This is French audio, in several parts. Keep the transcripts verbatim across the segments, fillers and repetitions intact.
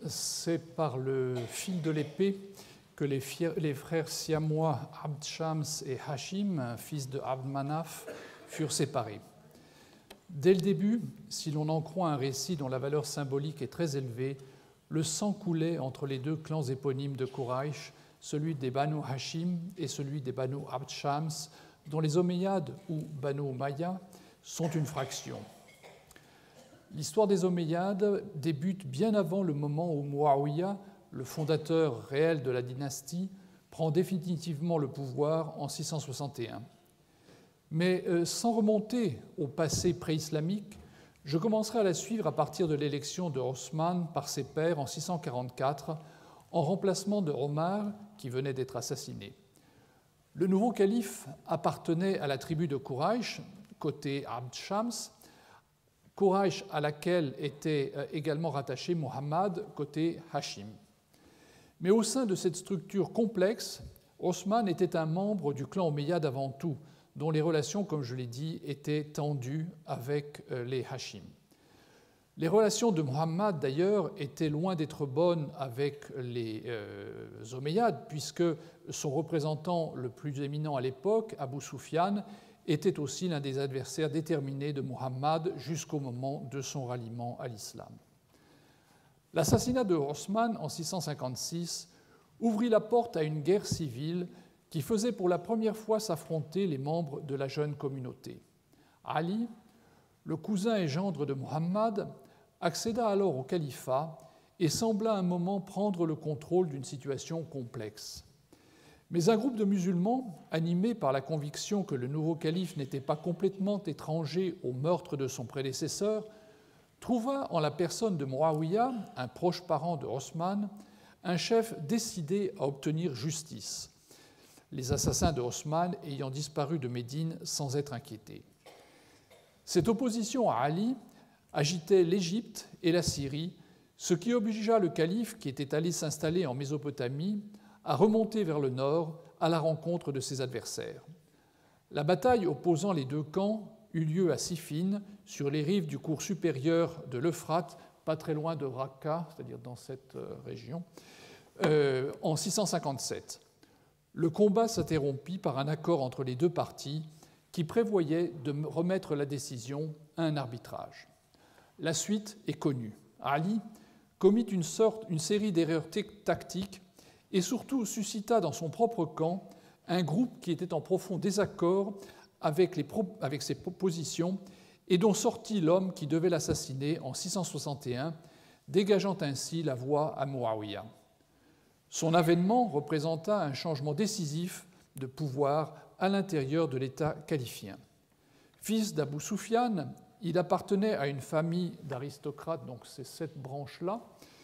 c'est par le fil de l'épée que les, les frères siamois Abd Shams et Hashim, fils de Abd Manaf, furent séparés. Dès le début, si l'on en croit un récit dont la valeur symbolique est très élevée, le sang coulait entre les deux clans éponymes de Quraysh, celui des Banu Hashim et celui des Banu Abd Shams, dont les Omeyyades ou Banu Umayya sont une fraction. L'histoire des Omeyyades débute bien avant le moment où Muawiyah, le fondateur réel de la dynastie, prend définitivement le pouvoir en six cent soixante et un. Mais euh, sans remonter au passé pré-islamique, je commencerai à la suivre à partir de l'élection de Osman par ses pairs en six cent quarante-quatre, en remplacement de Omar, qui venait d'être assassiné. Le nouveau calife appartenait à la tribu de Quraysh, côté Abd Shams, Quraysh à laquelle était également rattaché Muhammad, côté Hashim. Mais au sein de cette structure complexe, Osman était un membre du clan Omeyyade avant tout, dont les relations, comme je l'ai dit, étaient tendues avec les Hashim. Les relations de Muhammad, d'ailleurs, étaient loin d'être bonnes avec les euh, Omeyyades, puisque son représentant le plus éminent à l'époque, Abu Sufyan, était aussi l'un des adversaires déterminés de Muhammad jusqu'au moment de son ralliement à l'islam. L'assassinat de Osman en six cent cinquante-six ouvrit la porte à une guerre civile qui faisait pour la première fois s'affronter les membres de la jeune communauté. Ali, le cousin et gendre de Muhammad, accéda alors au califat et sembla un moment prendre le contrôle d'une situation complexe. Mais un groupe de musulmans, animés par la conviction que le nouveau calife n'était pas complètement étranger au meurtre de son prédécesseur, trouva en la personne de Muawiyah, un proche parent de Osman, un chef décidé à obtenir justice, les assassins de Osman ayant disparu de Médine sans être inquiétés. Cette opposition à Ali agitait l'Égypte et la Syrie, ce qui obligea le calife, qui était allé s'installer en Mésopotamie, à remonter vers le nord à la rencontre de ses adversaires. La bataille opposant les deux camps eut lieu à Siffin, sur les rives du cours supérieur de l'Euphrate, pas très loin de Raqqa, c'est-à-dire dans cette région, euh, en six cent cinquante-sept. Le combat s'interrompit par un accord entre les deux parties qui prévoyait de remettre la décision à un arbitrage. La suite est connue. Ali commit une, sorte, une série d'erreurs tactiques et surtout suscita dans son propre camp un groupe qui était en profond désaccord avec, les pro- avec ses propositions et dont sortit l'homme qui devait l'assassiner en six cent soixante et un, dégageant ainsi la voie à Muawiyah. Son avènement représenta un changement décisif de pouvoir à l'intérieur de l'État califien. Fils d'Abu Sufyan, il appartenait à une famille d'aristocrates, donc c'est cette branche-là.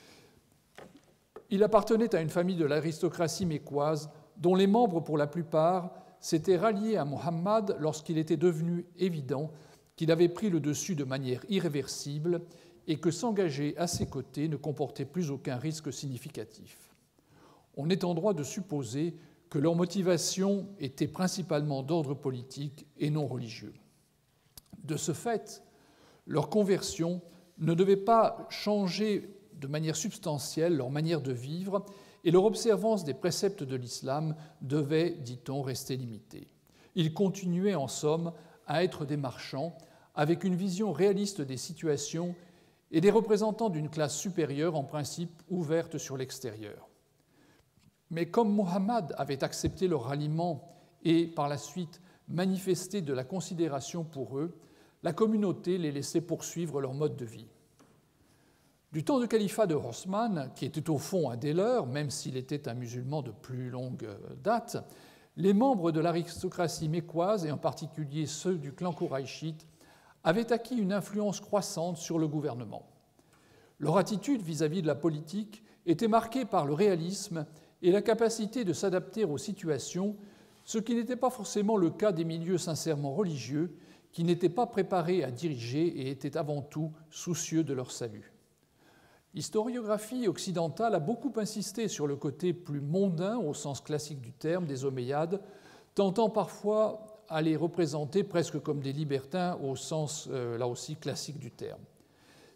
Il appartenait à une famille de l'aristocratie mécoise, dont les membres, pour la plupart, s'étaient ralliés à Muhammad lorsqu'il était devenu évident qu'il avait pris le dessus de manière irréversible et que s'engager à ses côtés ne comportait plus aucun risque significatif. On est en droit de supposer que leur motivation était principalement d'ordre politique et non religieux. De ce fait, leur conversion ne devait pas changer de manière substantielle leur manière de vivre et leur observance des préceptes de l'islam devait, dit-on, rester limitée. Ils continuaient en somme à être des marchands avec une vision réaliste des situations et des représentants d'une classe supérieure en principe ouverte sur l'extérieur. Mais comme Muhammad avait accepté leur ralliement et par la suite manifesté de la considération pour eux, la communauté les laissait poursuivre leur mode de vie. Du temps de califat de Osman, qui était au fond un des leurs, même s'il était un musulman de plus longue date, les membres de l'aristocratie mécoise, et en particulier ceux du clan Quraïchite, avaient acquis une influence croissante sur le gouvernement. Leur attitude vis-à-vis de la politique était marquée par le réalisme et la capacité de s'adapter aux situations, ce qui n'était pas forcément le cas des milieux sincèrement religieux, qui n'étaient pas préparés à diriger et étaient avant tout soucieux de leur salut. L'historiographie occidentale a beaucoup insisté sur le côté plus mondain, au sens classique du terme, des Omeyyades, tentant parfois à les représenter presque comme des libertins, au sens, euh, là aussi, classique du terme.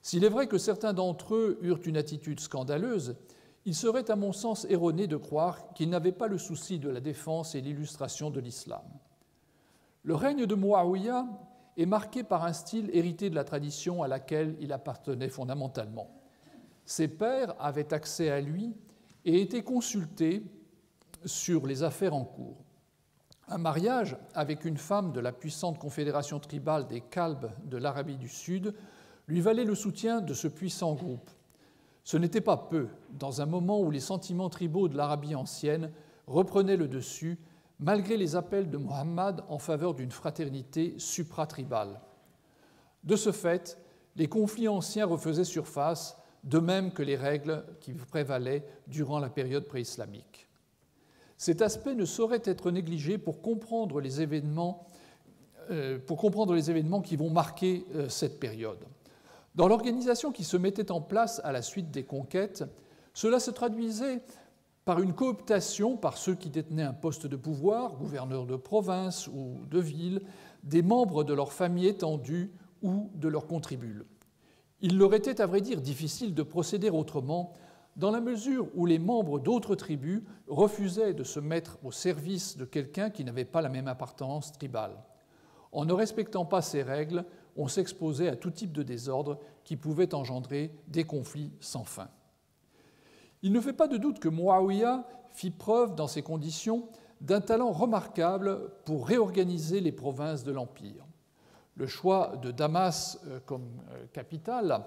S'il est vrai que certains d'entre eux eurent une attitude scandaleuse, il serait à mon sens erroné de croire qu'ils n'avaient pas le souci de la défense et l'illustration de l'islam. Le règne de Muawiyah est marqué par un style hérité de la tradition à laquelle il appartenait fondamentalement. Ses pairs avaient accès à lui et étaient consultés sur les affaires en cours. Un mariage avec une femme de la puissante confédération tribale des Kalbes de l'Arabie du Sud lui valait le soutien de ce puissant groupe. Ce n'était pas peu, dans un moment où les sentiments tribaux de l'Arabie ancienne reprenaient le dessus, malgré les appels de Muhammad en faveur d'une fraternité supratribale. De ce fait, les conflits anciens refaisaient surface, de même que les règles qui prévalaient durant la période préislamique. Cet aspect ne saurait être négligé pour comprendre les événements, euh, pour comprendre les événements qui vont marquer euh, cette période. Dans l'organisation qui se mettait en place à la suite des conquêtes, cela se traduisait par une cooptation par ceux qui détenaient un poste de pouvoir, gouverneurs de province ou de ville, des membres de leur famille étendue ou de leurs contribules. Il leur était, à vrai dire, difficile de procéder autrement, dans la mesure où les membres d'autres tribus refusaient de se mettre au service de quelqu'un qui n'avait pas la même appartenance tribale. En ne respectant pas ces règles, on s'exposait à tout type de désordre qui pouvait engendrer des conflits sans fin. Il ne fait pas de doute que Muawiyah fit preuve, dans ces conditions, d'un talent remarquable pour réorganiser les provinces de l'Empire. Le choix de Damas comme capitale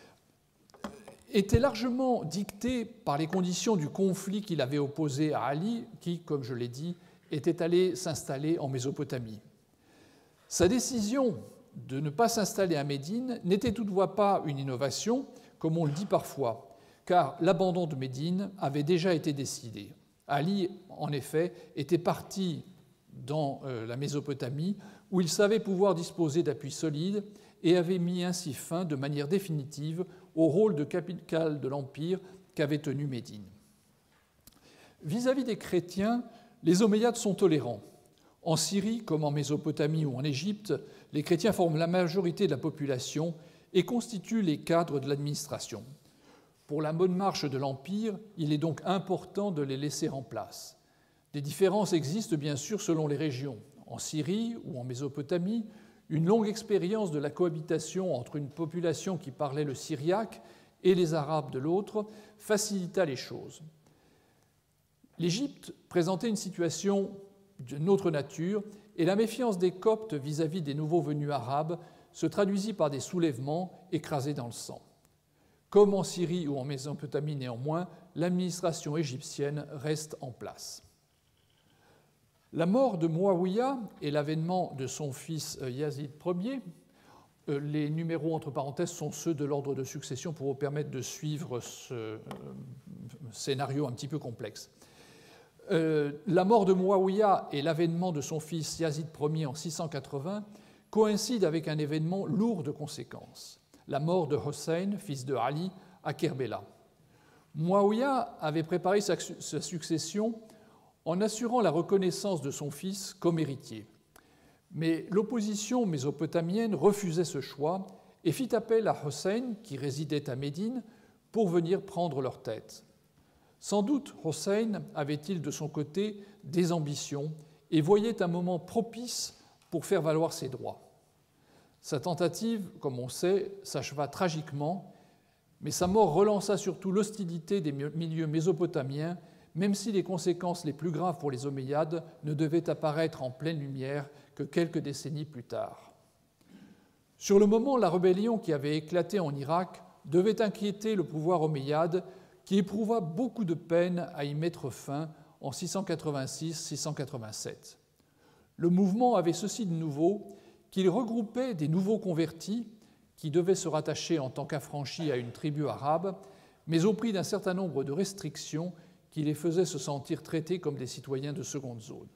était largement dicté par les conditions du conflit qu'il avait opposé à Ali, qui, comme je l'ai dit, était allé s'installer en Mésopotamie. Sa décision de ne pas s'installer à Médine n'était toutefois pas une innovation, comme on le dit parfois, car l'abandon de Médine avait déjà été décidé. Ali, en effet, était parti dans la Mésopotamie, où il savait pouvoir disposer d'appuis solides et avait mis ainsi fin de manière définitive au rôle de capitale de l'Empire qu'avait tenu Médine. Vis-à-vis des chrétiens, les Omeyyades sont tolérants. En Syrie, comme en Mésopotamie ou en Égypte, les chrétiens forment la majorité de la population et constituent les cadres de l'administration. Pour la bonne marche de l'Empire, il est donc important de les laisser en place. Des différences existent bien sûr selon les régions. En Syrie ou en Mésopotamie, une longue expérience de la cohabitation entre une population qui parlait le syriaque et les Arabes de l'autre facilita les choses. L'Égypte présentait une situation d'une autre nature, et la méfiance des Coptes vis-à-vis des nouveaux venus arabes se traduisit par des soulèvements écrasés dans le sang. Comme en Syrie ou en Mésopotamie néanmoins, l'administration égyptienne reste en place. La mort de Muawiyah et l'avènement de son fils Yazid Ier, les numéros entre parenthèses sont ceux de l'ordre de succession pour vous permettre de suivre ce scénario un petit peu complexe. Euh, la mort de Muawiyah et l'avènement de son fils Yazid Ier en six cent quatre-vingts coïncident avec un événement lourd de conséquences, la mort de Hossein, fils de Ali, à Kerbela. Muawiyah avait préparé sa, sa succession en assurant la reconnaissance de son fils comme héritier. Mais l'opposition mésopotamienne refusait ce choix et fit appel à Hossein, qui résidait à Médine, pour venir prendre leur tête. Sans doute Hossein avait-il de son côté des ambitions et voyait un moment propice pour faire valoir ses droits. Sa tentative, comme on sait, s'acheva tragiquement, mais sa mort relança surtout l'hostilité des milieux mésopotamiens, même si les conséquences les plus graves pour les Omeyyades ne devaient apparaître en pleine lumière que quelques décennies plus tard. Sur le moment, la rébellion qui avait éclaté en Irak devait inquiéter le pouvoir omeyyade, qui éprouva beaucoup de peine à y mettre fin en six cent quatre-vingt-six six cent quatre-vingt-sept. Le mouvement avait ceci de nouveau qu'il regroupait des nouveaux convertis qui devaient se rattacher en tant qu'affranchis à une tribu arabe, mais au prix d'un certain nombre de restrictions qui les faisaient se sentir traités comme des citoyens de seconde zone.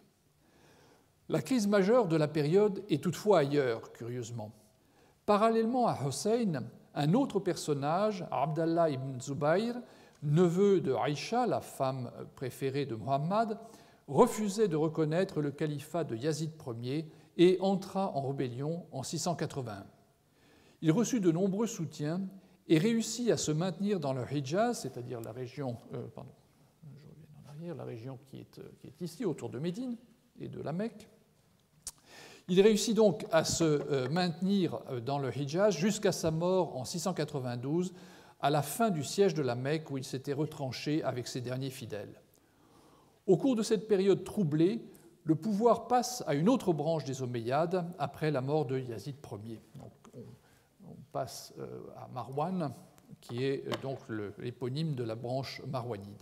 La crise majeure de la période est toutefois ailleurs, curieusement. Parallèlement à Hossein, un autre personnage, Abdallah ibn Zubayr, neveu de Aïcha, la femme préférée de Muhammad, refusait de reconnaître le califat de Yazid Ier et entra en rébellion en six cent quatre-vingt-un. Il reçut de nombreux soutiens et réussit à se maintenir dans le Hijaz, c'est-à-dire la région, euh, pardon, je reviens en arrière, la région qui est, qui est ici, autour de Médine et de la Mecque. Il réussit donc à se euh, maintenir dans le Hijaz jusqu'à sa mort en six cent quatre-vingt-douze, à la fin du siège de la Mecque où il s'était retranché avec ses derniers fidèles. Au cours de cette période troublée, le pouvoir passe à une autre branche des Omeyyades après la mort de Yazid Ier. Donc, on, on passe euh, à Marwan, qui est euh, donc l'éponyme de la branche marwanide.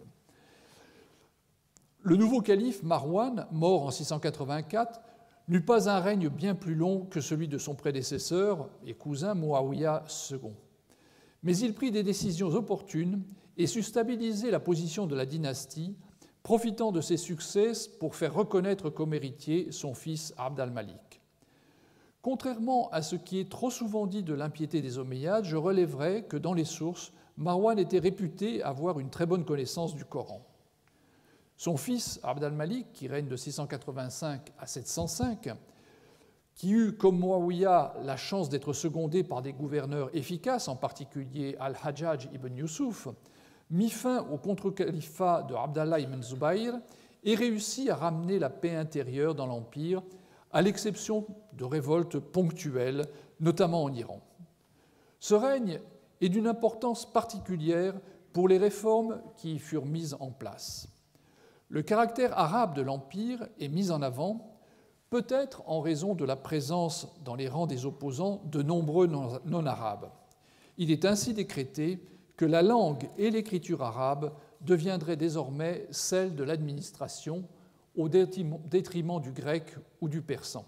Le nouveau calife Marwan, mort en six cent quatre-vingt-quatre, n'eut pas un règne bien plus long que celui de son prédécesseur et cousin Muawiyah second. Mais il prit des décisions opportunes et sut stabiliser la position de la dynastie, profitant de ses succès pour faire reconnaître comme héritier son fils Abd al-Malik. Contrairement à ce qui est trop souvent dit de l'impiété des Omeyyades, je relèverai que dans les sources, Marwan était réputé avoir une très bonne connaissance du Coran. Son fils Abd al-Malik, qui règne de six cent quatre-vingt-cinq à sept cent cinq, qui eut, comme Muawiyah, la chance d'être secondé par des gouverneurs efficaces, en particulier Al-Hajjaj ibn Yusuf, mit fin au contre-califat de Abdallah ibn Zubayr et réussit à ramener la paix intérieure dans l'Empire, à l'exception de révoltes ponctuelles, notamment en Iran. Ce règne est d'une importance particulière pour les réformes qui y furent mises en place. Le caractère arabe de l'Empire est mis en avant, peut-être en raison de la présence dans les rangs des opposants de nombreux non-arabes. Il est ainsi décrété que la langue et l'écriture arabe deviendraient désormais celles de l'administration au détriment du grec ou du persan.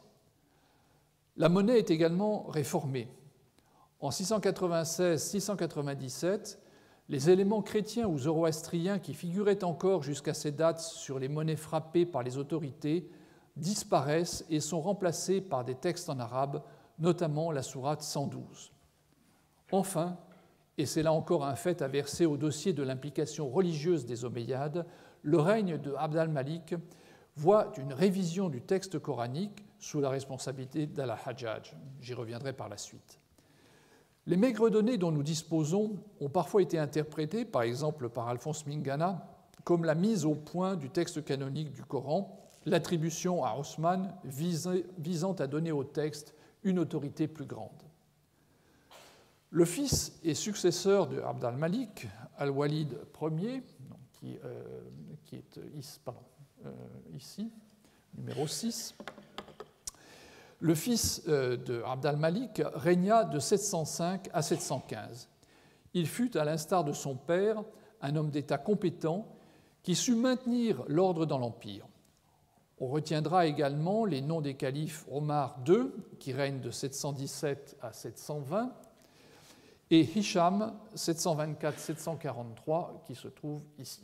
La monnaie est également réformée. En six cent quatre-vingt-seize six cent quatre-vingt-dix-sept, les éléments chrétiens ou zoroastriens qui figuraient encore jusqu'à ces dates sur les monnaies frappées par les autorités disparaissent et sont remplacés par des textes en arabe, notamment la sourate cent douze. Enfin, et c'est là encore un fait à verser au dossier de l'implication religieuse des Omeyyades, le règne de Abd al-Malik voit une révision du texte coranique sous la responsabilité d'Al-Hajjaj. J'y reviendrai par la suite. Les maigres données dont nous disposons ont parfois été interprétées, par exemple par Alphonse Mingana, comme la mise au point du texte canonique du Coran, l'attribution à Osman visant à donner au texte une autorité plus grande. Le fils et successeur de Abd al-Malik, Al-Walid Ier, qui, euh, qui est pardon, euh, ici, numéro six, le fils euh, de Abd al-Malik régna de sept cent cinq à sept cent quinze. Il fut, à l'instar de son père, un homme d'État compétent qui sut maintenir l'ordre dans l'Empire. On retiendra également les noms des califes Omar deux, qui règne de sept cent dix-sept à sept cent vingt, et Hisham, sept cent vingt-quatre à sept cent quarante-trois, qui se trouve ici,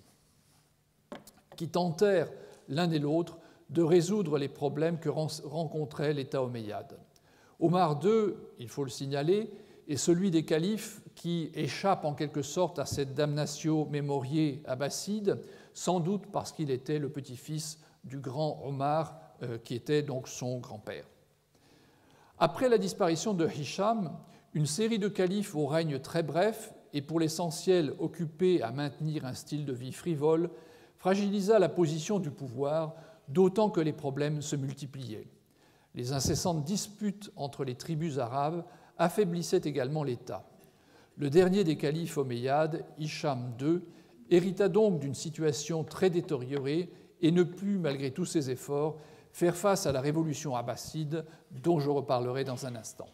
qui tentèrent l'un et l'autre de résoudre les problèmes que rencontrait l'État omeyyade. Omar deux, il faut le signaler, est celui des califes qui échappe en quelque sorte à cette damnatio memoriae abbasside, sans doute parce qu'il était le petit-fils du grand Omar, euh, qui était donc son grand-père. Après la disparition de Hisham, une série de califes au règne très bref et pour l'essentiel occupés à maintenir un style de vie frivole fragilisa la position du pouvoir, d'autant que les problèmes se multipliaient. Les incessantes disputes entre les tribus arabes affaiblissaient également l'État. Le dernier des califes omeyyades, Hisham deux, hérita donc d'une situation très détériorée et ne put, malgré tous ses efforts, faire face à la révolution abbasside, dont je reparlerai dans un instant.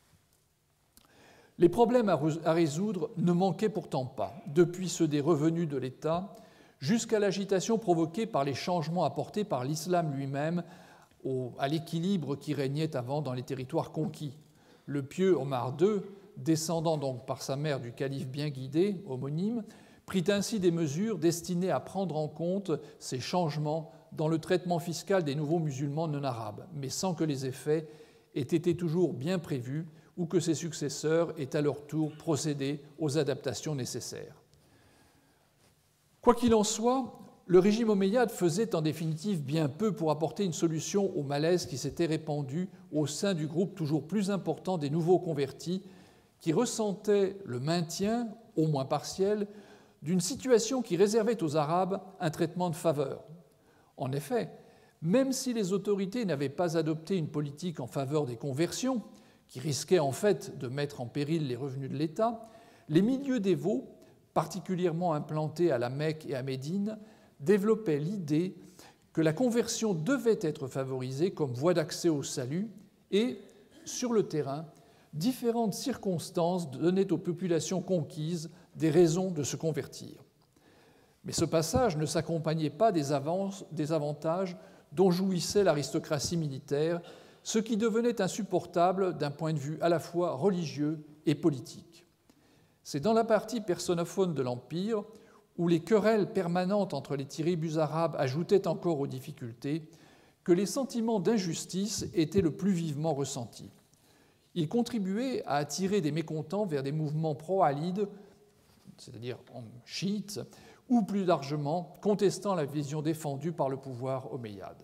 Les problèmes à résoudre ne manquaient pourtant pas, depuis ceux des revenus de l'État jusqu'à l'agitation provoquée par les changements apportés par l'islam lui-même à l'équilibre qui régnait avant dans les territoires conquis. Le pieux Omar deux, descendant donc par sa mère du calife bien guidé, homonyme, prit ainsi des mesures destinées à prendre en compte ces changements dans le traitement fiscal des nouveaux musulmans non arabes, mais sans que les effets aient été toujours bien prévus ou que ses successeurs aient à leur tour procédé aux adaptations nécessaires. Quoi qu'il en soit, le régime omeyyade faisait en définitive bien peu pour apporter une solution au malaise qui s'était répandu au sein du groupe toujours plus important des nouveaux convertis, qui ressentait le maintien, au moins partiel, d'une situation qui réservait aux Arabes un traitement de faveur. En effet, même si les autorités n'avaient pas adopté une politique en faveur des conversions, qui risquait en fait de mettre en péril les revenus de l'État, les milieux dévots, particulièrement implantés à la Mecque et à Médine, développaient l'idée que la conversion devait être favorisée comme voie d'accès au salut et, sur le terrain, différentes circonstances donnaient aux populations conquises des raisons de se convertir. Mais ce passage ne s'accompagnait pas des, avances, des avantages dont jouissait l'aristocratie militaire, ce qui devenait insupportable d'un point de vue à la fois religieux et politique. C'est dans la partie personnophone de l'Empire, où les querelles permanentes entre les tribus arabes ajoutaient encore aux difficultés, que les sentiments d'injustice étaient le plus vivement ressentis. Ils contribuaient à attirer des mécontents vers des mouvements pro-alides, c'est-à-dire chiites, ou plus largement contestant la vision défendue par le pouvoir omeyyade.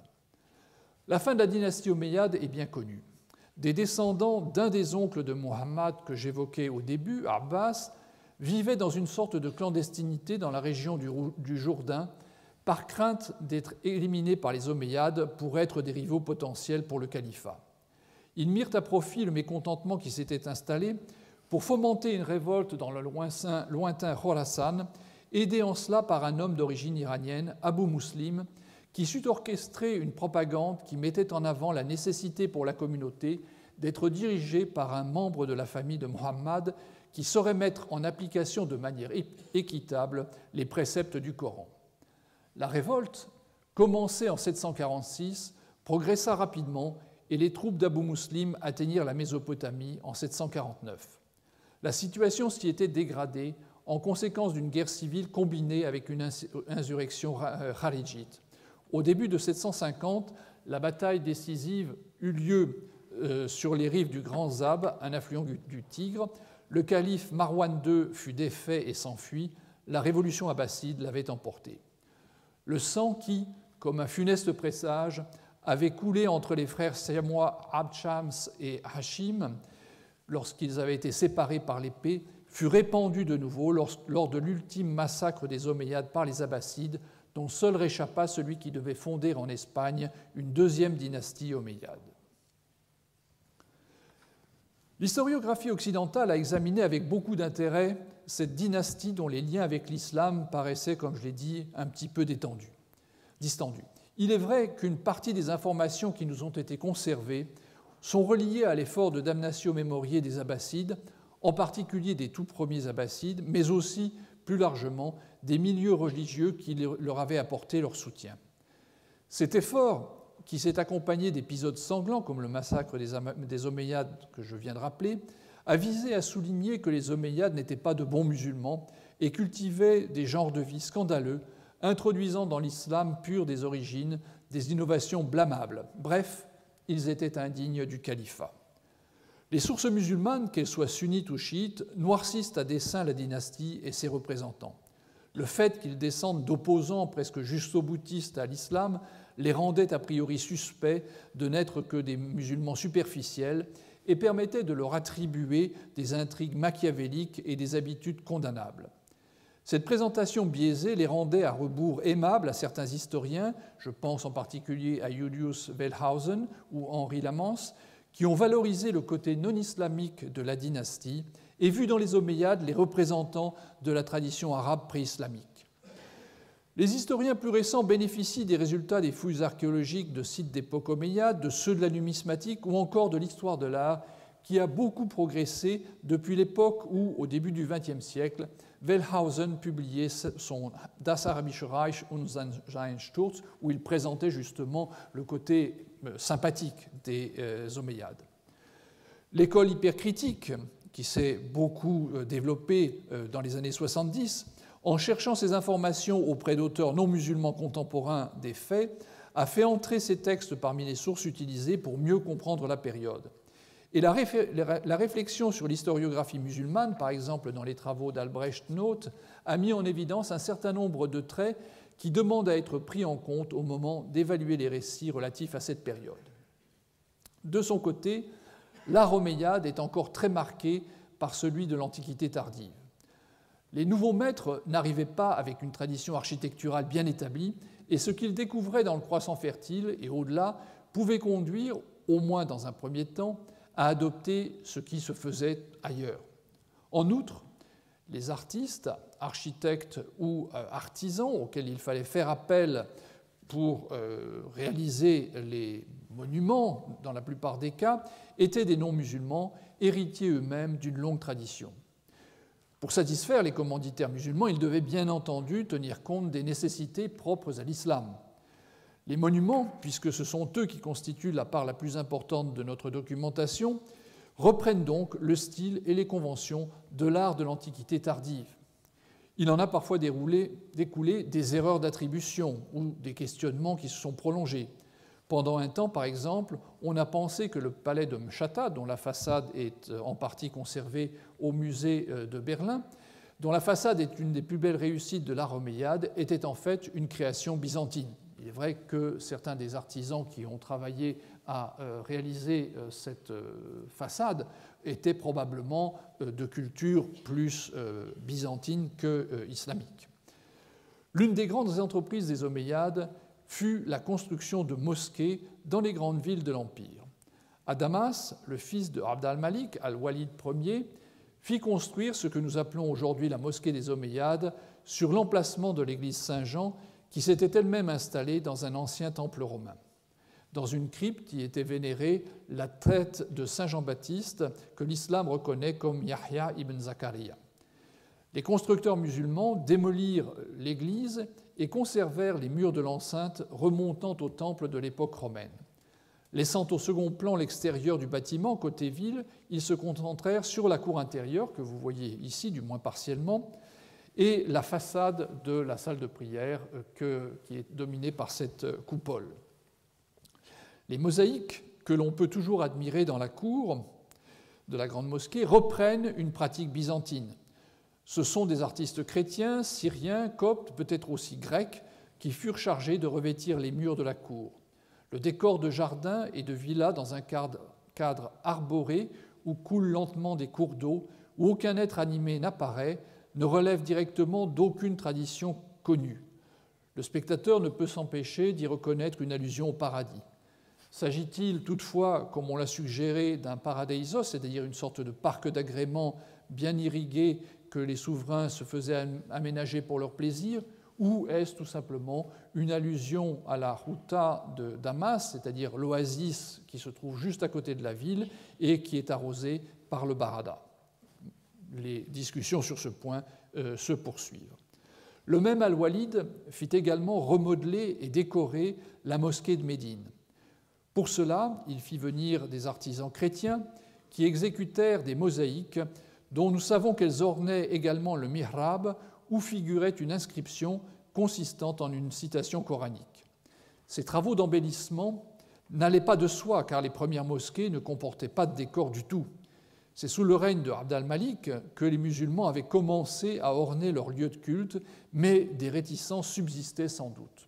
La fin de la dynastie omeyyade est bien connue. Des descendants d'un des oncles de Muhammad que j'évoquais au début, Abbas, vivaient dans une sorte de clandestinité dans la région du, du Jourdain, par crainte d'être éliminés par les omeyyades pour être des rivaux potentiels pour le califat. Ils mirent à profit le mécontentement qui s'était installé pour fomenter une révolte dans le lointain, lointain Khorasan, aidé en cela par un homme d'origine iranienne, Abu Muslim, qui sut orchestrer une propagande qui mettait en avant la nécessité pour la communauté d'être dirigée par un membre de la famille de Muhammad qui saurait mettre en application de manière équitable les préceptes du Coran. La révolte, commencée en sept cent quarante-six, progressa rapidement et les troupes d'Abu Muslim atteignirent la Mésopotamie en sept cent quarante-neuf. La situation s'y était dégradée en conséquence d'une guerre civile combinée avec une insurrection kharijite. Au début de sept cent cinquante, la bataille décisive eut lieu euh, sur les rives du Grand Zab, un affluent du, du Tigre. Le calife Marwan deux fut défait et s'enfuit. La révolution abbasside l'avait emporté. Le sang qui, comme un funeste présage, avait coulé entre les frères siamois Abd Shams et Hashim lorsqu'ils avaient été séparés par l'épée, fut répandu de nouveau lors, lors de l'ultime massacre des Omeyyades par les Abbassides, dont seul réchappa celui qui devait fonder en Espagne une deuxième dynastie omeyyade. L'historiographie occidentale a examiné avec beaucoup d'intérêt cette dynastie dont les liens avec l'islam paraissaient, comme je l'ai dit, un petit peu détendus, distendus. Il est vrai qu'une partie des informations qui nous ont été conservées sont reliées à l'effort de damnatio memoriae des Abbassides, en particulier des tout premiers Abbassides, mais aussi, plus largement, des milieux religieux qui leur avaient apporté leur soutien. Cet effort, qui s'est accompagné d'épisodes sanglants comme le massacre des Omeyyades que je viens de rappeler, a visé à souligner que les Omeyyades n'étaient pas de bons musulmans et cultivaient des genres de vie scandaleux, introduisant dans l'islam pur des origines des innovations blâmables. Bref, ils étaient indignes du califat. Les sources musulmanes, qu'elles soient sunnites ou chiites, noircissent à dessein la dynastie et ses représentants. Le fait qu'ils descendent d'opposants presque jusqu'au-boutistes à l'islam les rendait a priori suspects de n'être que des musulmans superficiels et permettait de leur attribuer des intrigues machiavéliques et des habitudes condamnables. Cette présentation biaisée les rendait à rebours aimables à certains historiens, je pense en particulier à Julius Wellhausen ou Henri Lamance, qui ont valorisé le côté non-islamique de la dynastie et vu dans les Omeyyades les représentants de la tradition arabe pré-islamique. Les historiens plus récents bénéficient des résultats des fouilles archéologiques de sites d'époque omeyyade, de ceux de la numismatique ou encore de l'histoire de l'art, qui a beaucoup progressé depuis l'époque où, au début du vingtième siècle, Wellhausen publiait son Das Arabische Reich und sein Sturz, où il présentait justement le côté sympathique des Omeyyades. L'école hypercritique, qui s'est beaucoup développée dans les années soixante-dix, en cherchant ces informations auprès d'auteurs non musulmans contemporains des faits, a fait entrer ces textes parmi les sources utilisées pour mieux comprendre la période. Et la, réf... la réflexion sur l'historiographie musulmane, par exemple dans les travaux d'Albrecht Noth, a mis en évidence un certain nombre de traits qui demandent à être pris en compte au moment d'évaluer les récits relatifs à cette période. De son côté, l'art omeyyade est encore très marqué par celui de l'Antiquité tardive. Les nouveaux maîtres n'arrivaient pas avec une tradition architecturale bien établie, et ce qu'ils découvraient dans le croissant fertile et au-delà pouvait conduire, au moins dans un premier temps, à adopter ce qui se faisait ailleurs. En outre, les artistes, architectes ou artisans auxquels il fallait faire appel pour euh, réaliser les monuments, dans la plupart des cas, étaient des non-musulmans, héritiers eux-mêmes d'une longue tradition. Pour satisfaire les commanditaires musulmans, ils devaient bien entendu tenir compte des nécessités propres à l'islam. Les monuments, puisque ce sont eux qui constituent la part la plus importante de notre documentation, reprennent donc le style et les conventions de l'art de l'Antiquité tardive. Il en a parfois déroulé, découlé des erreurs d'attribution ou des questionnements qui se sont prolongés. Pendant un temps, par exemple, on a pensé que le palais de Mshata, dont la façade est en partie conservée au musée de Berlin, dont la façade est une des plus belles réussites de l'art omeyyade, était en fait une création byzantine. Il est vrai que certains des artisans qui ont travaillé à réaliser cette façade étaient probablement de culture plus byzantine que islamique. L'une des grandes entreprises des Omeyyades fut la construction de mosquées dans les grandes villes de l'Empire. À Damas, le fils de Abd al-Malik, al-Walid Ier, fit construire ce que nous appelons aujourd'hui la mosquée des Omeyyades sur l'emplacement de l'église Saint-Jean, qui s'était elle-même installée dans un ancien temple romain. Dans une crypte y était vénérée la tête de Saint Jean-Baptiste, que l'islam reconnaît comme Yahya ibn Zakaria. Les constructeurs musulmans démolirent l'église et conservèrent les murs de l'enceinte remontant au temple de l'époque romaine. Laissant au second plan l'extérieur du bâtiment, côté ville, ils se concentrèrent sur la cour intérieure, que vous voyez ici, du moins partiellement, et la façade de la salle de prière que, qui est dominée par cette coupole. Les mosaïques que l'on peut toujours admirer dans la cour de la grande mosquée reprennent une pratique byzantine. Ce sont des artistes chrétiens, syriens, coptes, peut-être aussi grecs, qui furent chargés de revêtir les murs de la cour. Le décor de jardin et de villa dans un cadre, cadre arboré où coulent lentement des cours d'eau, où aucun être animé n'apparaît, ne relève directement d'aucune tradition connue. Le spectateur ne peut s'empêcher d'y reconnaître une allusion au paradis. S'agit-il toutefois, comme on l'a suggéré, d'un paradeisos, c'est-à-dire une sorte de parc d'agrément bien irrigué que les souverains se faisaient aménager pour leur plaisir, ou est-ce tout simplement une allusion à la Routa de Damas, c'est-à-dire l'oasis qui se trouve juste à côté de la ville et qui est arrosée par le Barada? Les discussions sur ce point euh, se poursuivent. Le même Al-Walid fit également remodeler et décorer la mosquée de Médine. Pour cela, il fit venir des artisans chrétiens qui exécutèrent des mosaïques dont nous savons qu'elles ornaient également le mihrab où figurait une inscription consistant en une citation coranique. Ces travaux d'embellissement n'allaient pas de soi car les premières mosquées ne comportaient pas de décor du tout. C'est sous le règne de Abd al-Malik que les musulmans avaient commencé à orner leurs lieux de culte, mais des réticences subsistaient sans doute.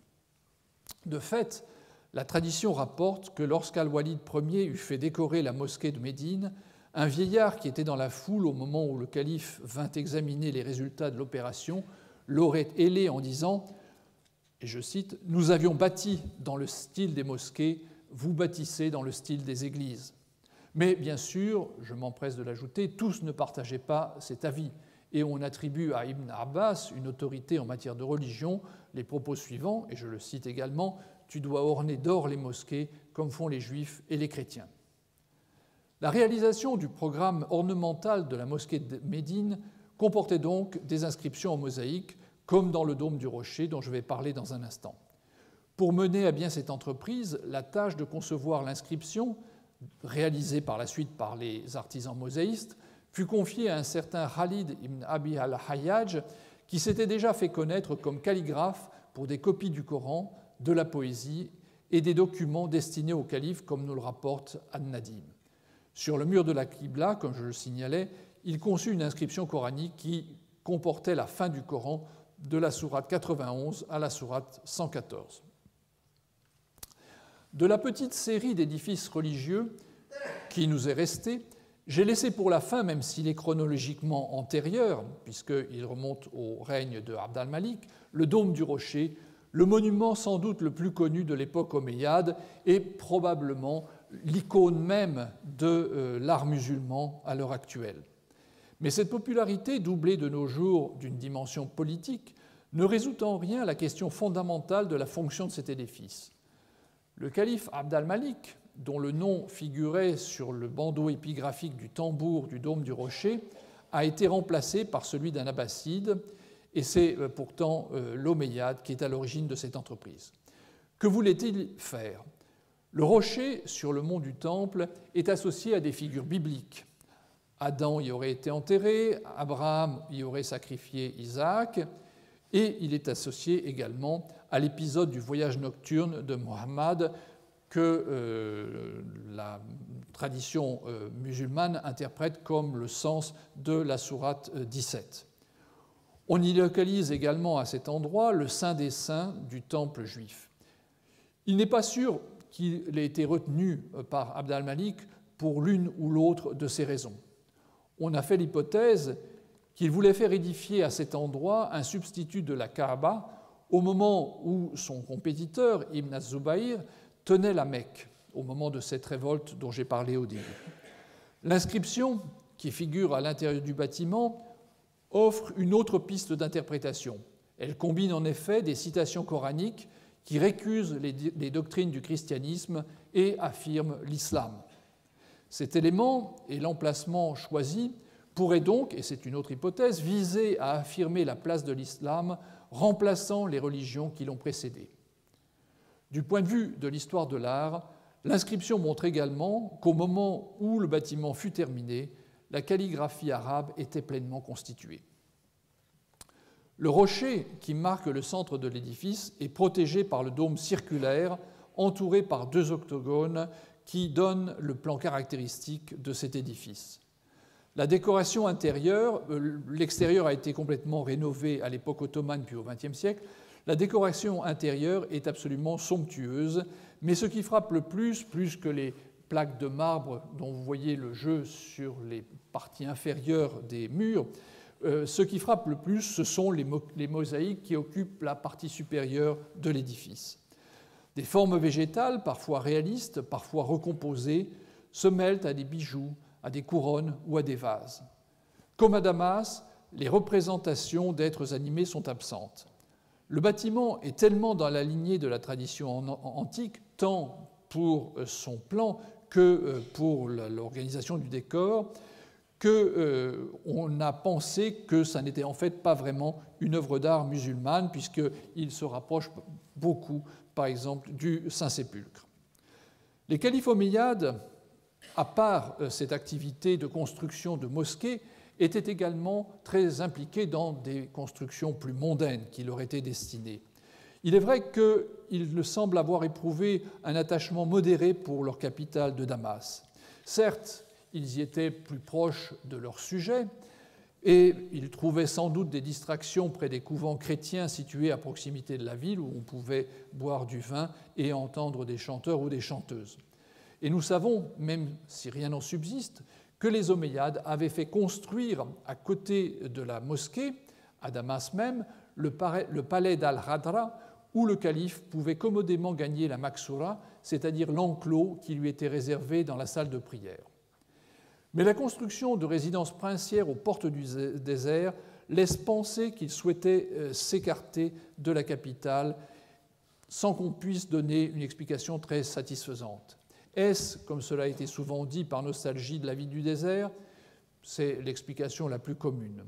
De fait, la tradition rapporte que lorsqu'Al-Walid Ier eut fait décorer la mosquée de Médine, un vieillard qui était dans la foule au moment où le calife vint examiner les résultats de l'opération l'aurait hélé en disant, et je cite, « Nous avions bâti dans le style des mosquées, vous bâtissez dans le style des églises. » Mais bien sûr, je m'empresse de l'ajouter, tous ne partageaient pas cet avis, et on attribue à Ibn Abbas, une autorité en matière de religion, les propos suivants, et je le cite également, « Tu dois orner d'or les mosquées comme font les juifs et les chrétiens. » La réalisation du programme ornemental de la mosquée de Médine comportait donc des inscriptions en mosaïque, comme dans le dôme du rocher dont je vais parler dans un instant. Pour mener à bien cette entreprise, la tâche de concevoir l'inscription, réalisée par la suite par les artisans mosaïstes, fut confiée à un certain Khalid ibn Abi al-Hayyaj, qui s'était déjà fait connaître comme calligraphe pour des copies du Coran, de la poésie et des documents destinés au calife, comme nous le rapporte An-Nadim. Sur le mur de la Qibla, comme je le signalais, il conçut une inscription coranique qui comportait la fin du Coran de la sourate quatre-vingt-onze à la sourate cent quatorze. De la petite série d'édifices religieux qui nous est restée, J'ai laissé pour la fin, même s'il est chronologiquement antérieur, puisqu'il remonte au règne de Abd al-Malik, le dôme du rocher, le monument sans doute le plus connu de l'époque omeyyade et probablement l'icône même de euh, l'art musulman à l'heure actuelle. Mais cette popularité, doublée de nos jours d'une dimension politique, ne résout en rien la question fondamentale de la fonction de cet édifice. Le calife Abd al-Malik, dont le nom figurait sur le bandeau épigraphique du tambour du dôme du rocher, a été remplacé par celui d'un abbasside, et c'est pourtant l'Omeyyade qui est à l'origine de cette entreprise. Que voulait-il faire? Le rocher sur le mont du Temple est associé à des figures bibliques. Adam y aurait été enterré, Abraham y aurait sacrifié Isaac, et il est associé également à l'épisode du voyage nocturne de Mohammed que euh, la tradition euh, musulmane interprète comme le sens de la sourate dix-sept. On y localise également à cet endroit le Saint des Saints du temple juif. Il n'est pas sûr qu'il ait été retenu par Abd al-Malik pour l'une ou l'autre de ces raisons. On a fait l'hypothèse qu'il voulait faire édifier à cet endroit un substitut de la Kaaba au moment où son compétiteur, Ibn az-Zubayr, tenait la Mecque, au moment de cette révolte dont j'ai parlé au début. L'inscription, qui figure à l'intérieur du bâtiment, offre une autre piste d'interprétation. Elle combine en effet des citations coraniques qui récusent les, les doctrines du christianisme et affirment l'islam. Cet élément et l'emplacement choisi pourraient donc, et c'est une autre hypothèse, viser à affirmer la place de l'islam remplaçant les religions qui l'ont précédé. Du point de vue de l'histoire de l'art, l'inscription montre également qu'au moment où le bâtiment fut terminé, la calligraphie arabe était pleinement constituée. Le rocher qui marque le centre de l'édifice est protégé par le dôme circulaire entouré par deux octogones qui donnent le plan caractéristique de cet édifice. La décoration intérieure, l'extérieur a été complètement rénové à l'époque ottomane puis au vingtième siècle, la décoration intérieure est absolument somptueuse, mais ce qui frappe le plus, plus que les plaques de marbre dont vous voyez le jeu sur les parties inférieures des murs, euh, ce qui frappe le plus, ce sont les, mo- les mosaïques qui occupent la partie supérieure de l'édifice. Des formes végétales, parfois réalistes, parfois recomposées, se mêlent à des bijoux, à des couronnes ou à des vases. Comme à Damas, les représentations d'êtres animés sont absentes. Le bâtiment est tellement dans la lignée de la tradition antique, tant pour son plan que pour l'organisation du décor, qu'on euh, a pensé que ça n'était en fait pas vraiment une œuvre d'art musulmane, puisqu'il se rapproche beaucoup, par exemple, du Saint-Sépulcre. Les califes omeyyades, à part cette activité de construction de mosquées, étaient également très impliqués dans des constructions plus mondaines qui leur étaient destinées. Il est vrai qu'ils semblent avoir éprouvé un attachement modéré pour leur capitale de Damas. Certes, ils y étaient plus proches de leur sujet et ils trouvaient sans doute des distractions près des couvents chrétiens situés à proximité de la ville où on pouvait boire du vin et entendre des chanteurs ou des chanteuses. Et nous savons, même si rien n'en subsiste, que les Omeyyades avaient fait construire à côté de la mosquée, à Damas même, le palais d'Al-Hadra, où le calife pouvait commodément gagner la Maksoura, c'est-à-dire l'enclos qui lui était réservé dans la salle de prière. Mais la construction de résidences princières aux portes du désert laisse penser qu'il souhaitait s'écarter de la capitale sans qu'on puisse donner une explication très satisfaisante. Est-ce, comme cela a été souvent dit, par nostalgie de la vie du désert? C'est l'explication la plus commune.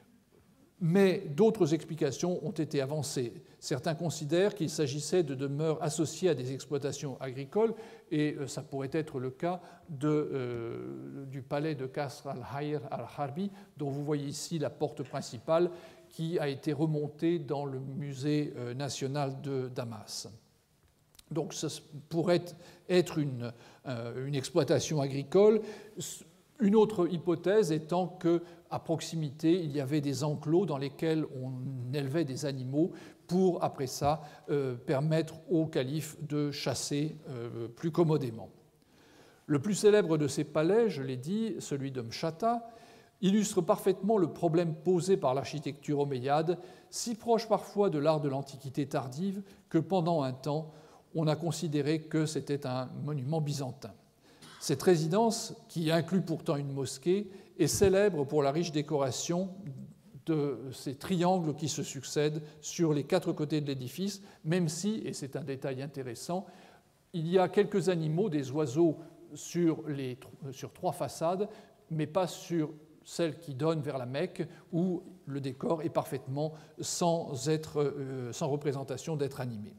Mais d'autres explications ont été avancées. Certains considèrent qu'il s'agissait de demeures associées à des exploitations agricoles, et ça pourrait être le cas de, euh, du palais de Qasr al-Hayr al-Harbi, dont vous voyez ici la porte principale, qui a été remontée dans le musée national de Damas. Donc ça pourrait être une, euh, une exploitation agricole. Une autre hypothèse étant qu'à proximité, il y avait des enclos dans lesquels on élevait des animaux pour, après ça, euh, permettre au calife de chasser euh, plus commodément. Le plus célèbre de ces palais, je l'ai dit, celui de Mshata, illustre parfaitement le problème posé par l'architecture omeyyade, si proche parfois de l'art de l'Antiquité tardive que pendant un temps, on a considéré que c'était un monument byzantin. Cette résidence, qui inclut pourtant une mosquée, est célèbre pour la riche décoration de ces triangles qui se succèdent sur les quatre côtés de l'édifice, même si, et c'est un détail intéressant, il y a quelques animaux, des oiseaux, sur, les, sur trois façades, mais pas sur celle qui donne vers la Mecque, où le décor est parfaitement sans, être, euh, sans représentation d'être animé.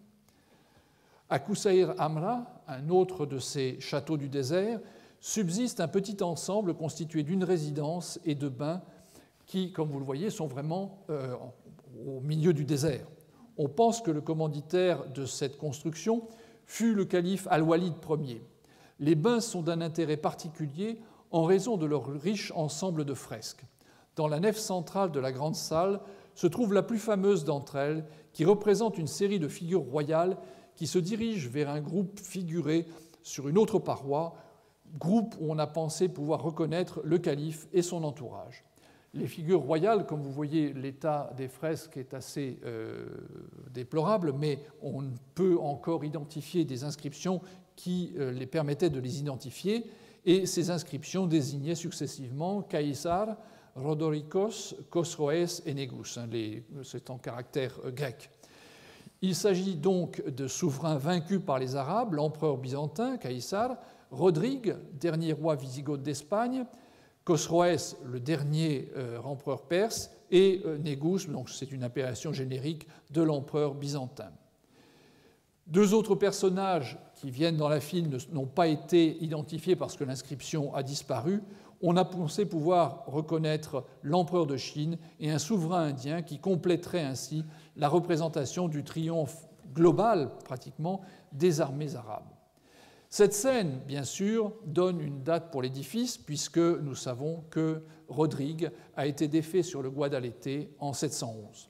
À Qusair Amra, un autre de ces châteaux du désert, subsiste un petit ensemble constitué d'une résidence et de bains qui, comme vous le voyez, sont vraiment euh, au milieu du désert. On pense que le commanditaire de cette construction fut le calife Al-Walid Ier. Les bains sont d'un intérêt particulier en raison de leur riche ensemble de fresques. Dans la nef centrale de la grande salle se trouve la plus fameuse d'entre elles, qui représente une série de figures royales qui se dirigent vers un groupe figuré sur une autre paroi, groupe où on a pensé pouvoir reconnaître le calife et son entourage. Les figures royales, comme vous voyez, l'état des fresques est assez euh, déplorable, mais on peut encore identifier des inscriptions qui euh, les permettaient de les identifier, et ces inscriptions désignaient successivement Caïsar, Rodorikos, Khosroès et Négus. C'est en caractère euh, grec. Il s'agit donc de souverains vaincus par les Arabes, l'empereur byzantin, Caïsar, Rodrigue, dernier roi wisigothe d'Espagne, Khosroès, le dernier euh, empereur perse, et euh, Négus, donc c'est une appellation générique de l'empereur byzantin. Deux autres personnages qui viennent dans la file n'ont pas été identifiés parce que l'inscription a disparu. On a pensé pouvoir reconnaître l'empereur de Chine et un souverain indien qui compléterait ainsi la représentation du triomphe global, pratiquement, des armées arabes. Cette scène, bien sûr, donne une date pour l'édifice, puisque nous savons que Rodrigue a été défait sur le Guadalete en sept cent onze.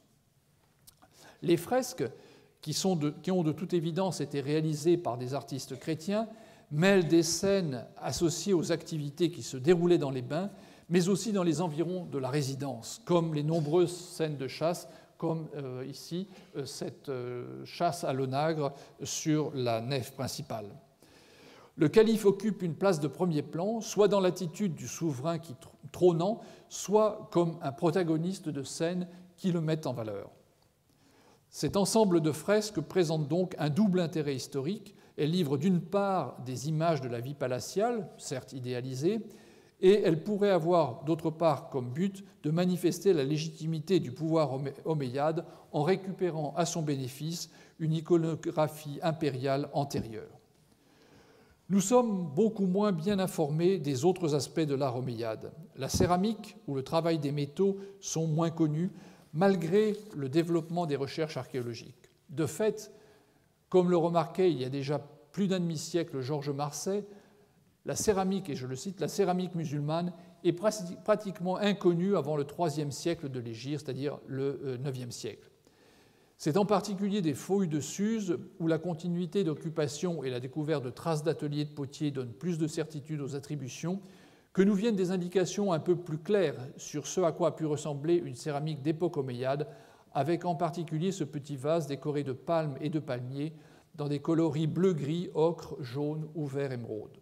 Les fresques, qui, sont de, qui ont de toute évidence été réalisées par des artistes chrétiens, mêlent des scènes associées aux activités qui se déroulaient dans les bains, mais aussi dans les environs de la résidence, comme les nombreuses scènes de chasse, comme euh, ici, euh, cette euh, chasse à l'onagre sur la nef principale. Le calife occupe une place de premier plan, soit dans l'attitude du souverain qui trônant, soit comme un protagoniste de scène qui le met en valeur. Cet ensemble de fresques présente donc un double intérêt historique. Elle livre d'une part des images de la vie palatiale, certes idéalisées, et elle pourrait avoir d'autre part comme but de manifester la légitimité du pouvoir omeyyade en récupérant à son bénéfice une iconographie impériale antérieure. Nous sommes beaucoup moins bien informés des autres aspects de l'art omeyyade. La céramique ou le travail des métaux sont moins connus, malgré le développement des recherches archéologiques. De fait, comme le remarquait il y a déjà plus d'un demi-siècle Georges Marsay, la céramique, et je le cite, la céramique musulmane est pratiquement inconnue avant le troisième siècle de l'Hégire, c'est-à-dire le neuvième siècle. C'est en particulier des fouilles de Suse où la continuité d'occupation et la découverte de traces d'ateliers de potiers donnent plus de certitude aux attributions que nous viennent des indications un peu plus claires sur ce à quoi a pu ressembler une céramique d'époque omeyyade, avec en particulier ce petit vase décoré de palmes et de palmiers dans des coloris bleu-gris, ocre, jaune ou vert émeraude.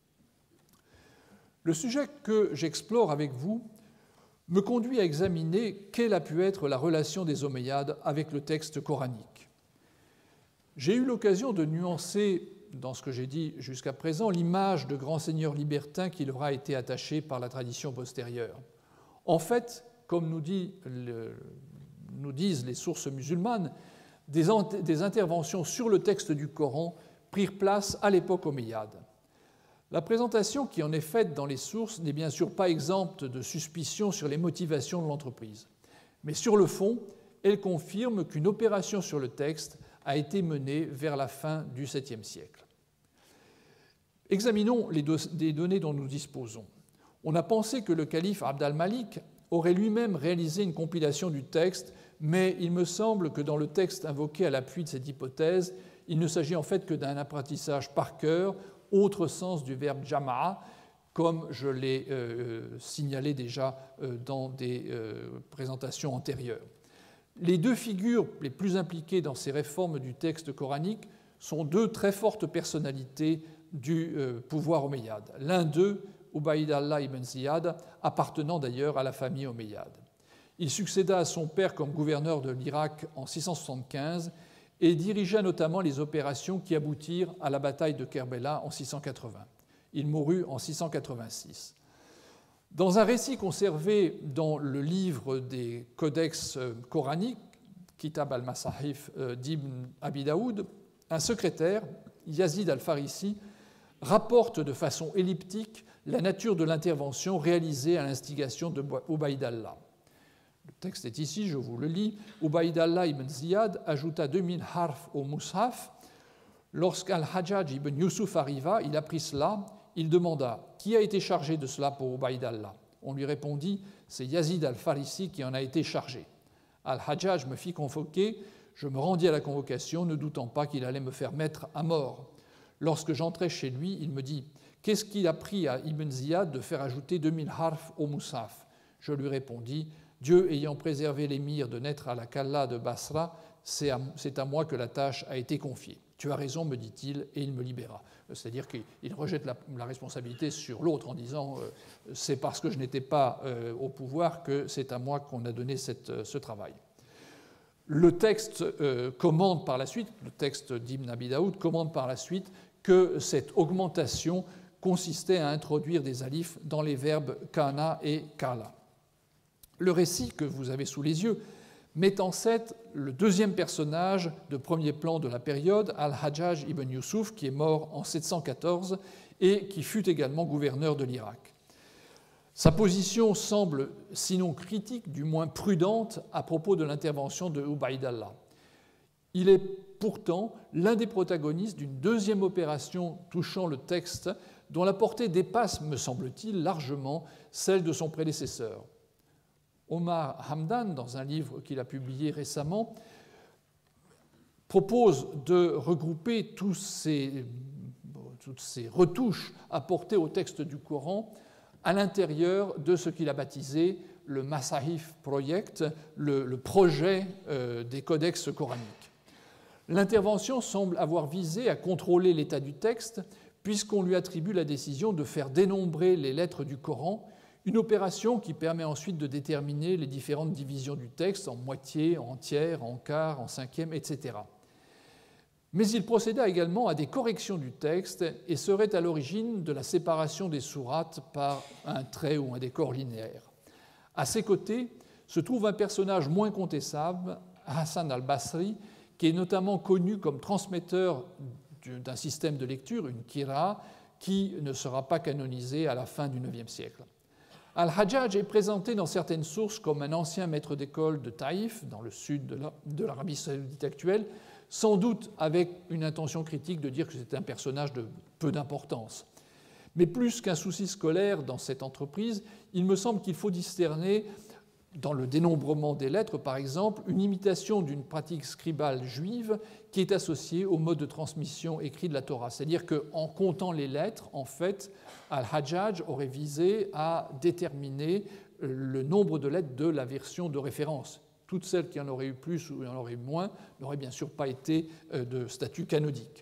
Le sujet que j'explore avec vous me conduit à examiner quelle a pu être la relation des Omeyyades avec le texte coranique. J'ai eu l'occasion de nuancer, dans ce que j'ai dit jusqu'à présent, l'image de grands seigneurs libertins qui leur a été attachée par la tradition postérieure. En fait, comme nous, dit le, nous disent les sources musulmanes, des, des interventions sur le texte du Coran prirent place à l'époque omeyyade. La présentation qui en est faite dans les sources n'est bien sûr pas exempte de suspicions sur les motivations de l'entreprise. Mais sur le fond, elle confirme qu'une opération sur le texte a été menée vers la fin du septième siècle. Examinons les, do- les données dont nous disposons. On a pensé que le calife Abd al-Malik aurait lui-même réalisé une compilation du texte, mais il me semble que dans le texte invoqué à l'appui de cette hypothèse, il ne s'agit en fait que d'un apprentissage par cœur autre sens du verbe jama'a, comme je l'ai euh, signalé déjà euh, dans des euh, présentations antérieures. Les deux figures les plus impliquées dans ces réformes du texte coranique sont deux très fortes personnalités du euh, pouvoir omeyyade. L'un d'eux, Ubayd Allah ibn Ziyad, appartenant d'ailleurs à la famille omeyyade. Il succéda à son père comme gouverneur de l'Irak en six cent soixante-quinze et dirigea notamment les opérations qui aboutirent à la bataille de Kerbela en six cent quatre-vingts. Il mourut en six cent quatre-vingt-six. Dans un récit conservé dans le livre des codex coraniques, Kitab al-Masahif d'Ibn Abi Daoud, un secrétaire, Yazid al-Farisi, rapporte de façon elliptique la nature de l'intervention réalisée à l'instigation de Ubayd Allah. Le texte est ici, je vous le lis. Ubayd Allah ibn Ziyad ajouta deux mille harfs au Mushaf. Lorsqu'Al-Hajjaj ibn Yusuf arriva, il apprit cela. Il demanda « Qui a été chargé de cela pour Ubayd Allah ?» On lui répondit « C'est Yazid al-Farisi qui en a été chargé. » Al-Hajjaj me fit convoquer. Je me rendis à la convocation, ne doutant pas qu'il allait me faire mettre à mort. Lorsque j'entrai chez lui, il me dit « Qu'est-ce qu'il a pris à Ibn Ziyad de faire ajouter deux mille harfs au Mushaf ?» Je lui répondis « Dieu ayant préservé l'émir de naître à la Kalla de Basra, c'est à, c'est à moi que la tâche a été confiée. » « Tu as raison, me dit-il, et il me libéra. » C'est-à-dire qu'il rejette la, la responsabilité sur l'autre en disant euh, « C'est parce que je n'étais pas euh, au pouvoir que c'est à moi qu'on a donné cette, ce travail. » Le texte euh, commande par la suite, le texte d'Ibn Abi Daoud commande par la suite que cette augmentation consistait à introduire des alifs dans les verbes kana et kala. Le récit que vous avez sous les yeux met en scène le deuxième personnage de premier plan de la période, Al-Hajjaj ibn Yusuf, qui est mort en sept cent quatorze et qui fut également gouverneur de l'Irak. Sa position semble, sinon critique, du moins prudente à propos de l'intervention de Ubayd Allah. Il est pourtant l'un des protagonistes d'une deuxième opération touchant le texte dont la portée dépasse, me semble-t-il, largement celle de son prédécesseur. Omar Hamdan, dans un livre qu'il a publié récemment, propose de regrouper tous ces, toutes ces retouches apportées au texte du Coran à l'intérieur de ce qu'il a baptisé le Masahif Project, le, le projet euh, des codex coraniques. L'intervention semble avoir visé à contrôler l'état du texte, puisqu'on lui attribue la décision de faire dénombrer les lettres du Coran, une opération qui permet ensuite de déterminer les différentes divisions du texte en moitié, en tiers, en quart, en cinquième, et cetera. Mais il procéda également à des corrections du texte et serait à l'origine de la séparation des sourates par un trait ou un décor linéaire. À ses côtés se trouve un personnage moins contestable, Hassan al-Basri, qui est notamment connu comme transmetteur d'un système de lecture, une qira, qui ne sera pas canonisé à la fin du neuvième siècle. Al-Hajjaj est présenté dans certaines sources comme un ancien maître d'école de Taïf, dans le sud de l'Arabie saoudite actuelle, sans doute avec une intention critique de dire que c'est un personnage de peu d'importance. Mais plus qu'un souci scolaire dans cette entreprise, il me semble qu'il faut discerner, dans le dénombrement des lettres par exemple, une imitation d'une pratique scribale juive qui est associée au mode de transmission écrit de la Torah. C'est-à-dire qu'en comptant les lettres, en fait, Al-Hajjaj aurait visé à déterminer le nombre de lettres de la version de référence. Toutes celles qui en auraient eu plus ou en auraient eu moins n'auraient bien sûr pas été de statut canonique.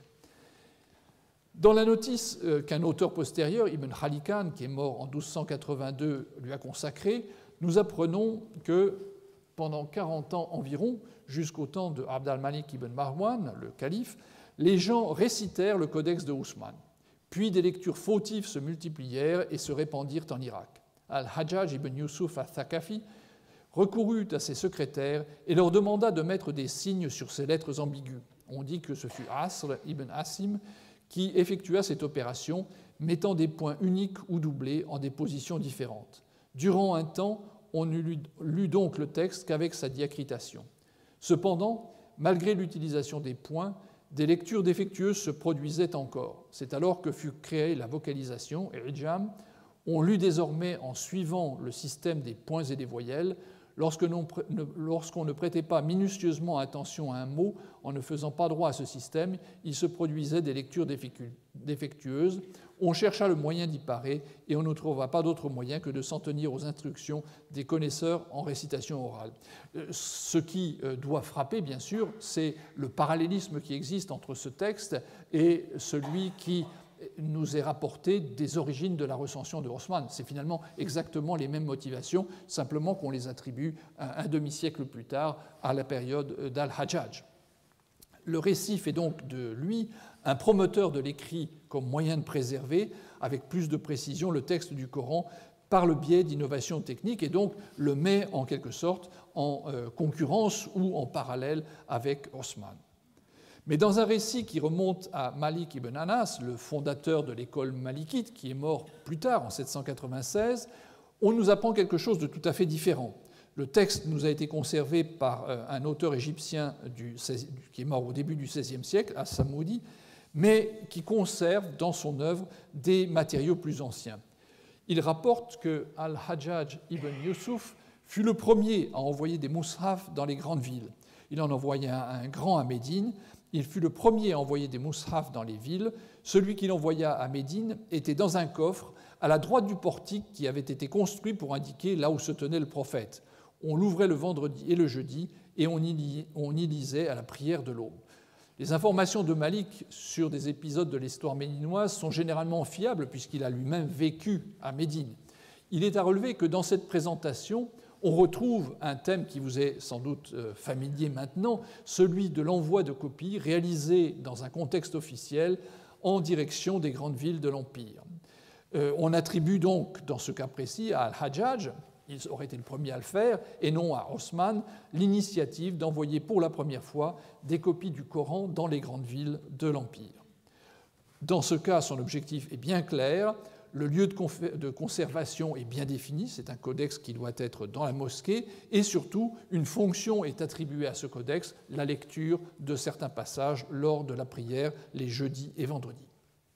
Dans la notice qu'un auteur postérieur, Ibn Khalikan, qui est mort en douze cent quatre-vingt-deux, lui a consacrée, nous apprenons que pendant quarante ans environ, jusqu'au temps de Abd al-Malik ibn Marwan, le calife, les gens récitèrent le codex de Ousmane. Puis des lectures fautives se multiplièrent et se répandirent en Irak. Al-Hajjaj ibn Yusuf al-Thaqafi recourut à ses secrétaires et leur demanda de mettre des signes sur ces lettres ambiguës. On dit que ce fut Asr ibn Asim qui effectua cette opération, mettant des points uniques ou doublés en des positions différentes. Durant un temps, on ne lut donc le texte qu'avec sa diacritation. Cependant, malgré l'utilisation des points, des lectures défectueuses se produisaient encore. C'est alors que fut créée la vocalisation, et Ijam. On lut désormais, en suivant le système des points et des voyelles, lorsqu'on ne prêtait pas minutieusement attention à un mot en ne faisant pas droit à ce système, il se produisait des lectures défectueuses. On chercha le moyen d'y parer et on ne trouva pas d'autre moyen que de s'en tenir aux instructions des connaisseurs en récitation orale. Ce qui doit frapper, bien sûr, c'est le parallélisme qui existe entre ce texte et celui qui nous est rapporté des origines de la recension de Osman. C'est finalement exactement les mêmes motivations, simplement qu'on les attribue un demi-siècle plus tard à la période d'Al-Hajjaj. Le récit fait donc de lui un promoteur de l'écrit comme moyen de préserver avec plus de précision le texte du Coran par le biais d'innovations techniques et donc le met en quelque sorte en concurrence ou en parallèle avec Osman. Mais dans un récit qui remonte à Malik ibn Anas, le fondateur de l'école malikite, qui est mort plus tard, en sept cent quatre-vingt-seize, on nous apprend quelque chose de tout à fait différent. Le texte nous a été conservé par un auteur égyptien du seizième, qui est mort au début du seizième siècle, As-Samoudi, mais qui conserve dans son œuvre des matériaux plus anciens. Il rapporte que Al-Hajjaj ibn Yusuf fut le premier à envoyer des mushaf dans les grandes villes. Il en envoya un grand à Médine. Il fut le premier à envoyer des mushaf dans les villes. Celui qu'il envoya à Médine était dans un coffre à la droite du portique qui avait été construit pour indiquer là où se tenait le prophète. On l'ouvrait le vendredi et le jeudi et on y, on y lisait à la prière de l'aube. Les informations de Malik sur des épisodes de l'histoire médinoise sont généralement fiables puisqu'il a lui-même vécu à Médine. Il est à relever que dans cette présentation, on retrouve un thème qui vous est sans doute familier maintenant, celui de l'envoi de copies réalisées dans un contexte officiel en direction des grandes villes de l'Empire. On attribue donc, dans ce cas précis, à Al-Hajjaj, il aurait été le premier à le faire, et non à Osman, l'initiative d'envoyer pour la première fois des copies du Coran dans les grandes villes de l'Empire. Dans ce cas, son objectif est bien clair. Le lieu de conservation est bien défini, c'est un codex qui doit être dans la mosquée, et surtout, une fonction est attribuée à ce codex, la lecture de certains passages lors de la prière les jeudis et vendredis.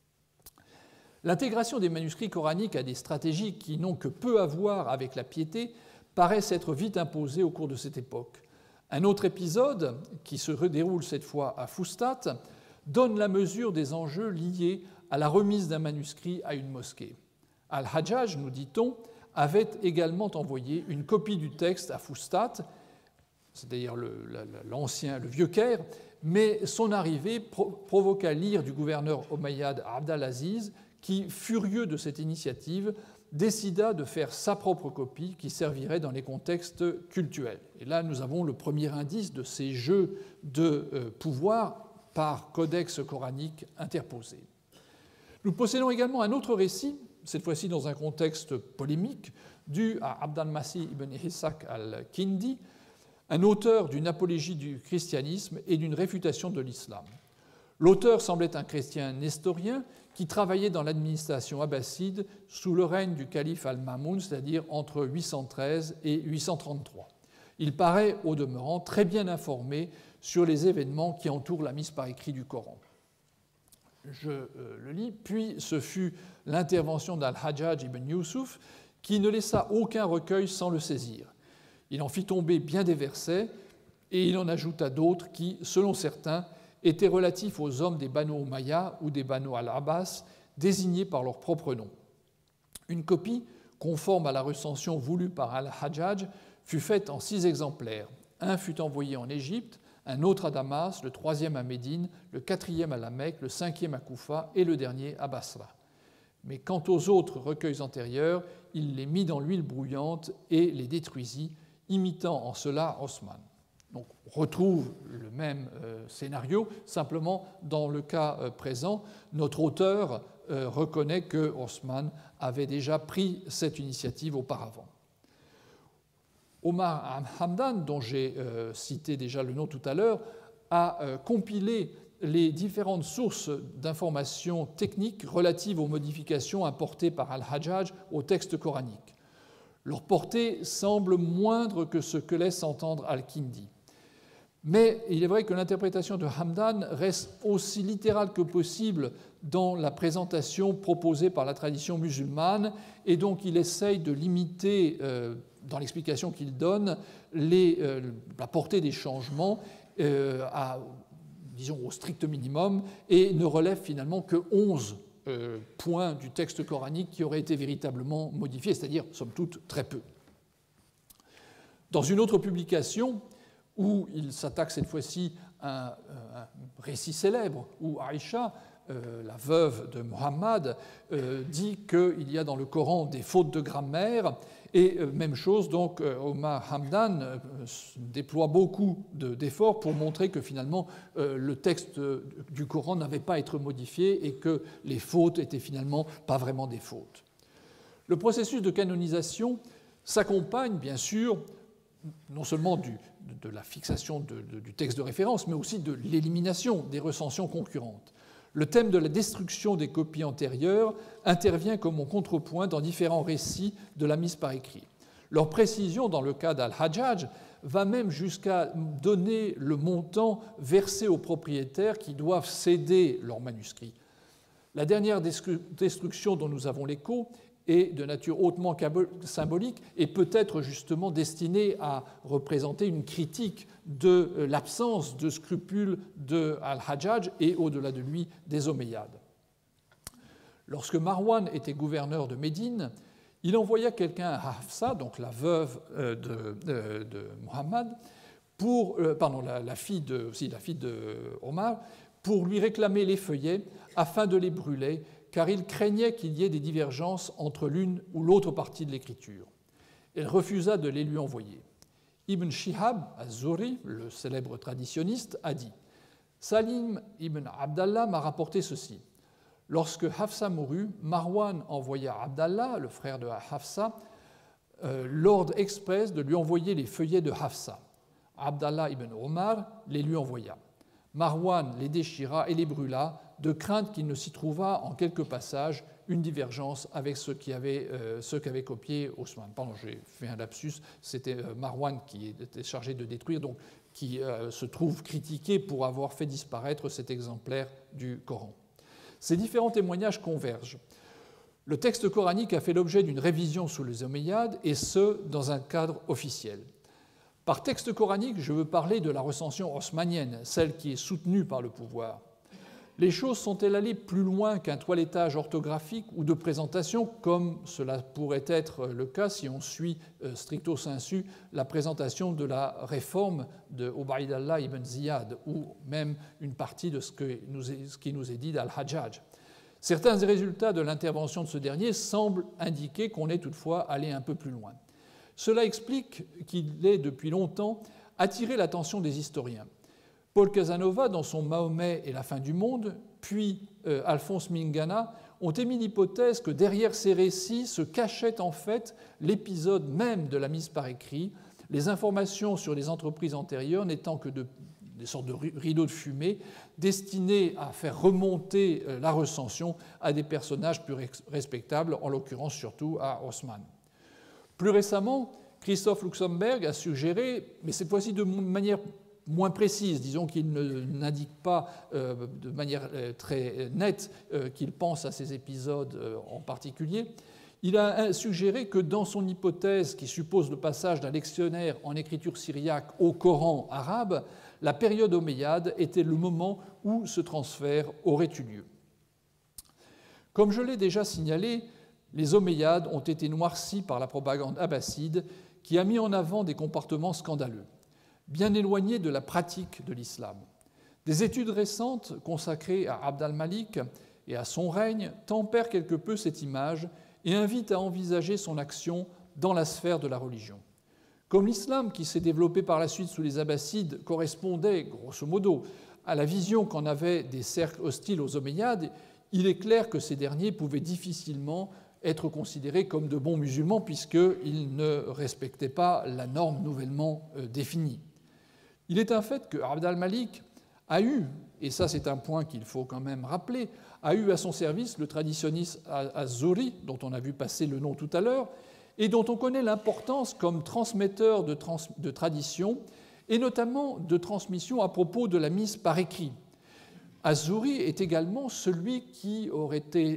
L'intégration des manuscrits coraniques à des stratégies qui n'ont que peu à voir avec la piété paraît s'être vite imposée au cours de cette époque. Un autre épisode, qui se déroule cette fois à Fustat, donne la mesure des enjeux liés à la remise d'un manuscrit à une mosquée. Al-Hajjaj, nous dit-on, avait également envoyé une copie du texte à Fustat, c'est-à-dire le, l'ancien, le vieux Caire, mais son arrivée provoqua l'ire du gouverneur omeyyade Abd al-Aziz, qui, furieux de cette initiative, décida de faire sa propre copie qui servirait dans les contextes cultuels. Et là, nous avons le premier indice de ces jeux de pouvoir par codex coranique interposé. Nous possédons également un autre récit, cette fois-ci dans un contexte polémique, dû à Abd al-Masih ibn Ishaq al-Kindi, un auteur d'une apologie du christianisme et d'une réfutation de l'islam. L'auteur semblait un chrétien nestorien qui travaillait dans l'administration abbasside sous le règne du calife al-Mamoun, c'est-à-dire entre huit cent treize et huit cent trente-trois. Il paraît, au demeurant, très bien informé sur les événements qui entourent la mise par écrit du Coran. Je euh, le lis. Puis ce fut l'intervention d'Al-Hajjaj ibn Yusuf qui ne laissa aucun recueil sans le saisir. Il en fit tomber bien des versets et il en ajouta d'autres qui, selon certains, étaient relatifs aux hommes des Banu Umayya ou des Banu al-Abbas, désignés par leur propre nom. Une copie, conforme à la recension voulue par Al-Hajjaj, fut faite en six exemplaires. Un fut envoyé en Égypte, un autre à Damas, le troisième à Médine, le quatrième à la Mecque, le cinquième à Koufa et le dernier à Basra. Mais quant aux autres recueils antérieurs, il les mit dans l'huile brouillante et les détruisit, imitant en cela Osman. Donc, on retrouve le même euh, scénario, simplement dans le cas euh, présent, notre auteur euh, reconnaît que Osman avait déjà pris cette initiative auparavant. Omar Hamdan, dont j'ai euh, cité déjà le nom tout à l'heure, a euh, compilé les différentes sources d'informations techniques relatives aux modifications apportées par Al-Hajjaj au texte coranique. Leur portée semble moindre que ce que laisse entendre Al-Kindi. Mais il est vrai que l'interprétation de Hamdan reste aussi littérale que possible dans la présentation proposée par la tradition musulmane, et donc il essaye de limiter euh, dans l'explication qu'il donne, les, euh, la portée des changements euh, à, disons, au strict minimum et ne relève finalement que onze euh, points du texte coranique qui auraient été véritablement modifiés, c'est-à-dire, somme toute, très peu. Dans une autre publication, où il s'attaque cette fois-ci à un, un récit célèbre, où Aïcha, euh, la veuve de Muhammad, euh, dit qu'il y a dans le Coran des fautes de grammaire, et euh, même chose, donc euh, Omar Hamdan euh, déploie beaucoup de, d'efforts pour montrer que finalement euh, le texte du Coran n'avait pas à être modifié et que les fautes étaient finalement pas vraiment des fautes. Le processus de canonisation s'accompagne bien sûr non seulement du, de la fixation de, de, du texte de référence, mais aussi de l'élimination des recensions concurrentes. Le thème de la destruction des copies antérieures intervient comme en contrepoint dans différents récits de la mise par écrit. Leur précision, dans le cas d'Al-Hajjaj, va même jusqu'à donner le montant versé aux propriétaires qui doivent céder leurs manuscrits. La dernière destruction dont nous avons l'écho est de nature hautement symbolique et peut-être justement destinée à représenter une critique de l'absence de scrupules de Al-Hajjaj et au-delà de lui des Omeyyades. Lorsque Marwan était gouverneur de Médine, il envoya quelqu'un à Hafsa, donc la veuve de, de, de Muhammad, pour, euh, pardon, la, la, fille de, aussi la fille de Omar, pour lui réclamer les feuillets afin de les brûler, car il craignait qu'il y ait des divergences entre l'une ou l'autre partie de l'écriture. Elle refusa de les lui envoyer. Ibn Shihab az-Zuhri, le célèbre traditionniste, a dit « Salim ibn Abdallah m'a rapporté ceci. Lorsque Hafsa mourut, Marwan envoya à Abdallah, le frère de Hafsa, euh, l'ordre express de lui envoyer les feuillets de Hafsa. Abdallah ibn Omar les lui envoya. Marwan les déchira et les brûla, de crainte qu'il ne s'y trouvât en quelques passages une divergence avec ceux qui avaient, euh, ceux qu'avait copié Osman. Pardon, j'ai fait un lapsus, c'était euh, Marwan qui était chargé de détruire, donc qui euh, se trouve critiqué pour avoir fait disparaître cet exemplaire du Coran. Ces différents témoignages convergent. Le texte coranique a fait l'objet d'une révision sous les Omeyyades, et ce, dans un cadre officiel. Par texte coranique, je veux parler de la recension haussmannienne, celle qui est soutenue par le pouvoir. Les choses sont-elles allées plus loin qu'un toilettage orthographique ou de présentation, comme cela pourrait être le cas si on suit stricto sensu la présentation de la réforme de Ubaydallah ibn Ziyad, ou même une partie de ce, que nous est, ce qui nous est dit d'Al-Hajjaj. Certains résultats de l'intervention de ce dernier semblent indiquer qu'on est toutefois allé un peu plus loin. Cela explique qu'il ait depuis longtemps attiré l'attention des historiens. Paul Casanova, dans son Mahomet et la fin du monde, puis euh, Alphonse Mingana, ont émis l'hypothèse que derrière ces récits se cachait en fait l'épisode même de la mise par écrit, les informations sur les entreprises antérieures n'étant que de, des sortes de rideaux de fumée destinés à faire remonter euh, la recension à des personnages plus respectables, en l'occurrence surtout à Haussmann. Plus récemment, Christoph Luxemburg a suggéré, mais cette fois-ci de manière moins précise, disons qu'il n'indique pas euh, de manière euh, très nette euh, qu'il pense à ces épisodes euh, en particulier, il a suggéré que dans son hypothèse qui suppose le passage d'un lectionnaire en écriture syriaque au Coran arabe, la période omeyyade était le moment où ce transfert aurait eu lieu. Comme je l'ai déjà signalé, les Omeyyades ont été noircis par la propagande abbasside qui a mis en avant des comportements scandaleux, bien éloignés de la pratique de l'islam. Des études récentes consacrées à Abd al-Malik et à son règne tempèrent quelque peu cette image et invitent à envisager son action dans la sphère de la religion. Comme l'islam qui s'est développé par la suite sous les Abbassides correspondait, grosso modo, à la vision qu'en avaient des cercles hostiles aux Omeyyades, il est clair que ces derniers pouvaient difficilement être considérés comme de bons musulmans puisqu'ils ne respectaient pas la norme nouvellement définie. Il est un fait que Abd al-Malik a eu, et ça c'est un point qu'il faut quand même rappeler, a eu à son service le traditionniste az-Zuhri, dont on a vu passer le nom tout à l'heure, et dont on connaît l'importance comme transmetteur de, trans- de tradition, et notamment de transmission à propos de la mise par écrit. Az-Zuhri est également celui qui aurait été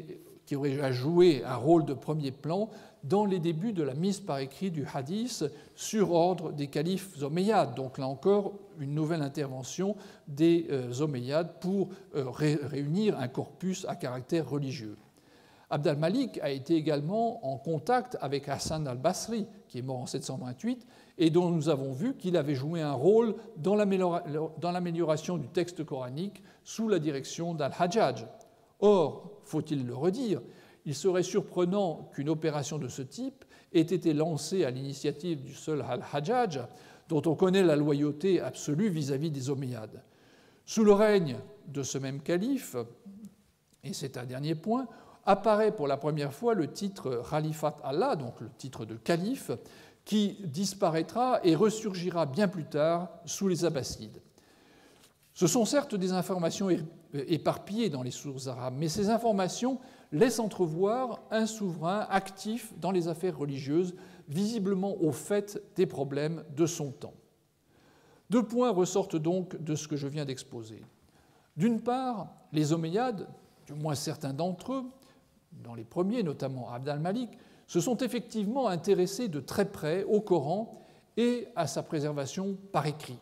qui aurait joué un rôle de premier plan dans les débuts de la mise par écrit du hadith sur ordre des califes omeyyades. Donc là encore, une nouvelle intervention des euh, omeyyades pour euh, ré réunir un corpus à caractère religieux. Abd al-Malik a été également en contact avec Hassan al-Basri, qui est mort en sept cent vingt-huit, et dont nous avons vu qu'il avait joué un rôle dans l'amélioration du texte coranique sous la direction d'Al-Hajjaj. Or, faut-il le redire, il serait surprenant qu'une opération de ce type ait été lancée à l'initiative du seul Al-Hajjaj, dont on connaît la loyauté absolue vis-à-vis des Omeyyades. Sous le règne de ce même calife, et c'est un dernier point, apparaît pour la première fois le titre Khalifat Allah, donc le titre de calife, qui disparaîtra et ressurgira bien plus tard sous les Abbassides. Ce sont certes des informations éparpillées dans les sources arabes, mais ces informations laissent entrevoir un souverain actif dans les affaires religieuses, visiblement au fait des problèmes de son temps. Deux points ressortent donc de ce que je viens d'exposer. D'une part, les Omeyyades, du moins certains d'entre eux, dans les premiers, notamment Abd al-Malik, se sont effectivement intéressés de très près au Coran et à sa préservation par écrit.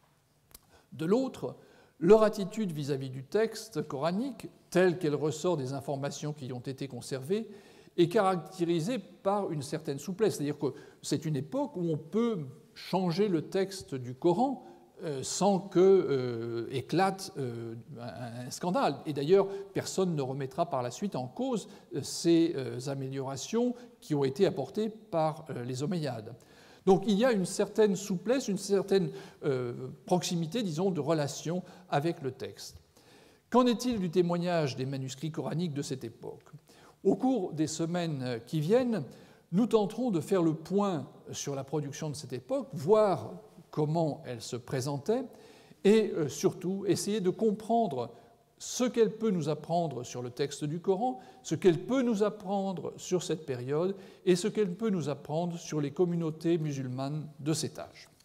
De l'autre, leur attitude vis-à-vis du texte coranique, telle qu'elle ressort des informations qui y ont été conservées, est caractérisée par une certaine souplesse. C'est-à-dire que c'est une époque où on peut changer le texte du Coran sans que euh, éclate euh, un scandale. Et d'ailleurs, personne ne remettra par la suite en cause ces euh, améliorations qui ont été apportées par euh, les Omeyyades. Donc il y a une certaine souplesse, une certaine euh, proximité, disons, de relation avec le texte. Qu'en est-il du témoignage des manuscrits coraniques de cette époque? Au cours des semaines qui viennent, nous tenterons de faire le point sur la production de cette époque, voir comment elle se présentait, et surtout essayer de comprendre ce qu'elle peut nous apprendre sur le texte du Coran, ce qu'elle peut nous apprendre sur cette période, et ce qu'elle peut nous apprendre sur les communautés musulmanes de cet âge.